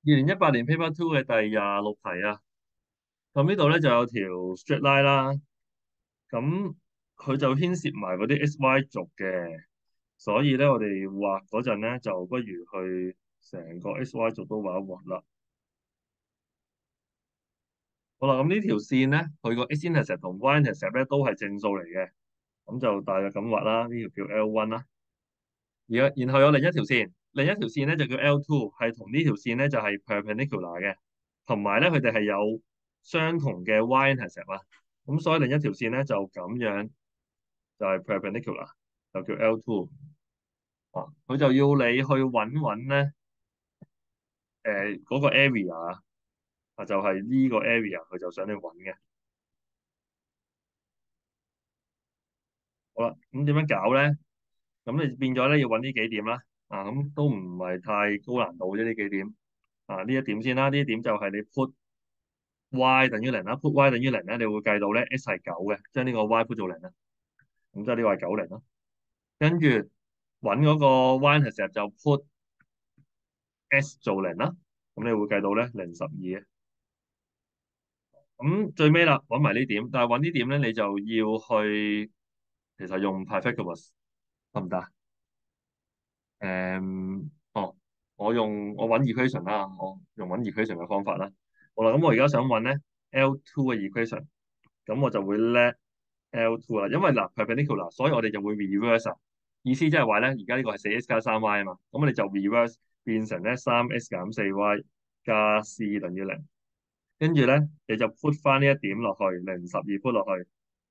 2018年 Paper Two 嘅第26題啊，咁呢度咧就有條 straight line 啦，咁佢就牽涉埋嗰啲 xy 軸嘅，所以咧我哋畫嗰陣咧就不如去成個 xy 軸都畫一畫啦。好啦，咁呢條線咧，佢個 x-intercept 同 y-intercept 咧都係正數嚟嘅，咁就大約咁畫啦。呢條叫 L1 啦，然後有另一條線，另一條線咧就叫 L2，係同呢條線咧就係 perpendicular 嘅，同埋咧佢哋係有相同嘅 y-intercept 啊。咁所以另一條線咧就咁樣，就係 perpendicular，就叫 L2 啊。佢就要你去揾咧，嗰個 area 啊，就係呢個 area，佢就想你揾嘅。好啦，咁點樣搞咧？咁你變咗咧要揾呢幾點啦，咁都唔係太高難度啫呢幾點，呢一點先啦，呢一點就係你 put y 等於零啦，put y 等於零咧，你會計到咧 x 係九嘅，將呢個 y put 做零啦，咁即係呢個係90咯，跟住揾嗰個 y-intercept 就 put s 做零啦，咁你會計到咧012嘅，咁最尾啦揾埋呢點，但係揾呢點咧你就要去，其實用 Pythagoras 得唔得？哦，我揾 equation 啦，我用揾 equation 嘅方法啦。好啦，咁我而家想揾咧 L2 嘅 equation，咁我就會 let L2 啦，因為嗱 perpendicular，所以我哋就會 reverse 啊。意思即係話咧，而家呢個係4x 加 3y 啊嘛，咁我哋就 reverse 變成咧3x 減 4y 加 c 等於零，跟住咧你就 put 翻呢一點落去，012 put 落去，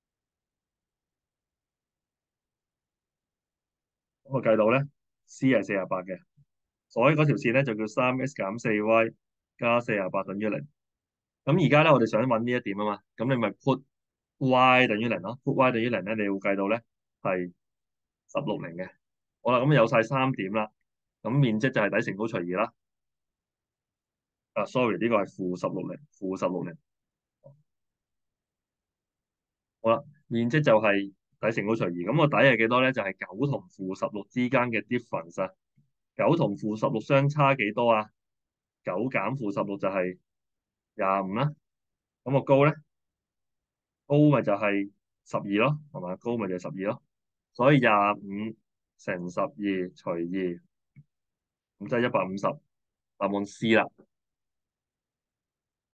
咁我計到咧 c 係48嘅，所以嗰條線咧就叫3x 減 4y 加48等於零。咁而家咧，我哋想揾呢一點啊嘛，咁你咪 put y 等於零咯，put y 等於零咧，你會計到咧係16零嘅。好啦，咁有晒3點啦，咁面積就係底乘高除二啦。sorry，呢個係負16零，負16零。好啦，面積就係底乘高除二，咁個底係幾多咧？就係9同負16之間嘅 difference 啊。9同負16相差幾多啊？九減負16就係25啦。咁個高咧？高咪就係12咯，係嘛？高咪就係12咯。所以25乘12除2，咁即係150，答案 C 啦。